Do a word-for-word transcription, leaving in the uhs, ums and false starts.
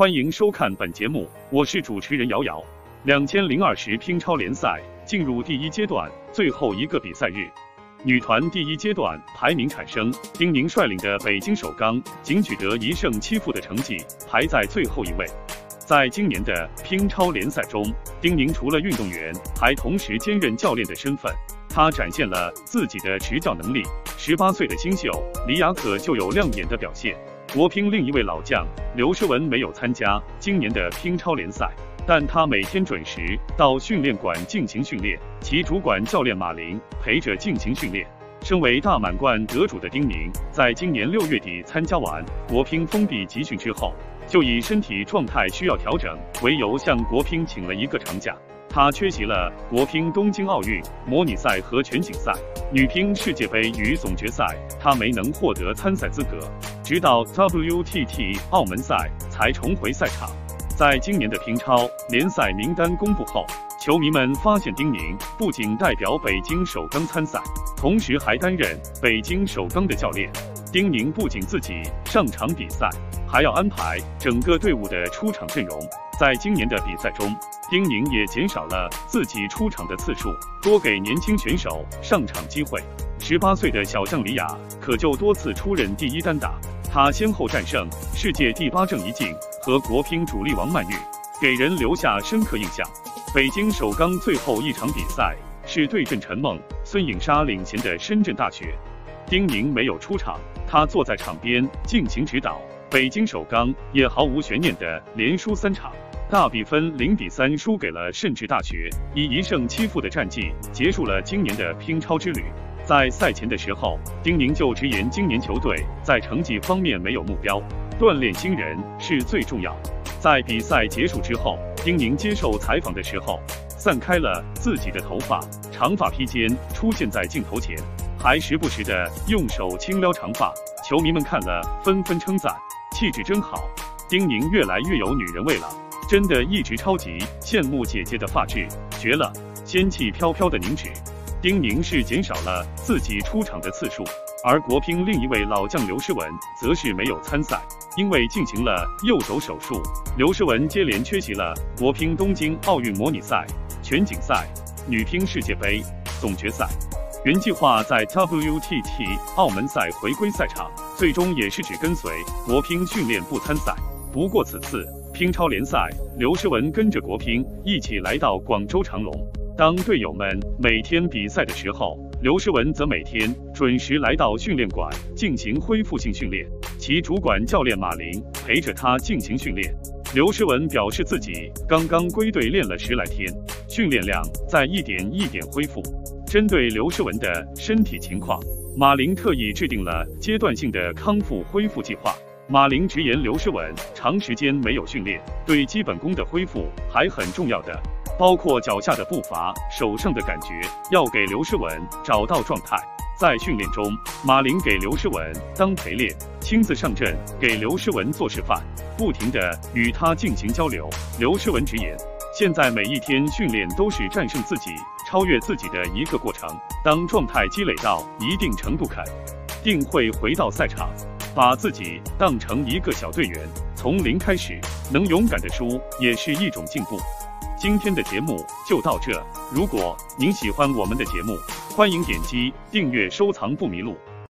欢迎收看本节目，我是主持人瑶瑶。两千零二十乒超联赛进入第一阶段最后一个比赛日，女团第一阶段排名产生，丁宁率领的北京首钢仅取得一胜七负的成绩，排在最后一位。在今年的乒超联赛中，丁宁除了运动员，还同时兼任教练的身份。她展现了自己的执教能力，十八岁的新秀李雅可就有亮眼的表现。国乒另一位老将刘诗雯没有参加今年的乒超联赛，但她每天准时到训练馆进行训练，其主管教练马琳陪着进行训练。身为大满贯得主的丁宁，在今年六月底参加完国乒封闭集训之后，就以身体状态需要调整为由，向国乒请了一个长假。他缺席了国乒东京奥运模拟赛和全锦赛、女乒世界杯与总决赛，他没能获得参赛资格，直到 W T T 澳门赛才重回赛场。在今年的乒超联赛名单公布后，球迷们发现丁宁不仅代表北京首钢参赛，同时还担任北京首钢的教练。丁宁不仅自己上场比赛，还要安排整个队伍的出场阵容。在今年的比赛中，丁宁也减少了自己出场的次数，多给年轻选手上场机会。十八岁的小将李雅可就多次出任第一单打，她先后战胜世界第八郑怡静和国乒主力王曼玉，给人留下深刻印象。北京首钢最后一场比赛是对阵陈梦、孙颖莎领衔的深圳大学，丁宁没有出场，她坐在场边进行指导。北京首钢也毫无悬念的连输三场，大比分零比三输给了甚至大学，以一胜七负的战绩结束了今年的乒超之旅。在赛前的时候，丁宁就直言今年球队在成绩方面没有目标，锻炼新人是最重要。在比赛结束之后，丁宁接受采访的时候，散开了自己的头发，长发披肩出现在镜头前，还时不时的用手轻撩长发，球迷们看了纷纷称赞，气质真好，丁宁越来越有女人味了，真的一直超级羡慕姐姐的发质，绝了，仙气飘飘的凝脂。丁宁是减少了自己出场的次数，而国乒另一位老将刘诗雯则是没有参赛，因为进行了右肘手术。刘诗雯接连缺席了国乒东京奥运模拟赛、全锦赛、女乒世界杯、总决赛。原计划在 W T T 澳门赛回归赛场，最终也是只跟随国乒训练不参赛。不过此次乒超联赛，刘诗雯跟着国乒一起来到广州长隆。当队友们每天比赛的时候，刘诗雯则每天准时来到训练馆进行恢复性训练，其主管教练马琳陪着她进行训练。刘诗雯表示自己刚刚归队练了十来天，训练量在一点一点恢复。针对刘诗雯的身体情况，马琳特意制定了阶段性的康复恢复计划。马琳直言，刘诗雯长时间没有训练，对基本功的恢复还很重要的，包括脚下的步伐、手上的感觉，要给刘诗雯找到状态。在训练中，马琳给刘诗雯当陪练，亲自上阵给刘诗雯做示范，不停地与她进行交流。刘诗雯直言，现在每一天训练都是战胜自己、超越自己的一个过程，当状态积累到一定程度，肯定会回到赛场，把自己当成一个小队员，从零开始，能勇敢的输也是一种进步。今天的节目就到这，如果您喜欢我们的节目，欢迎点击订阅收藏不迷路。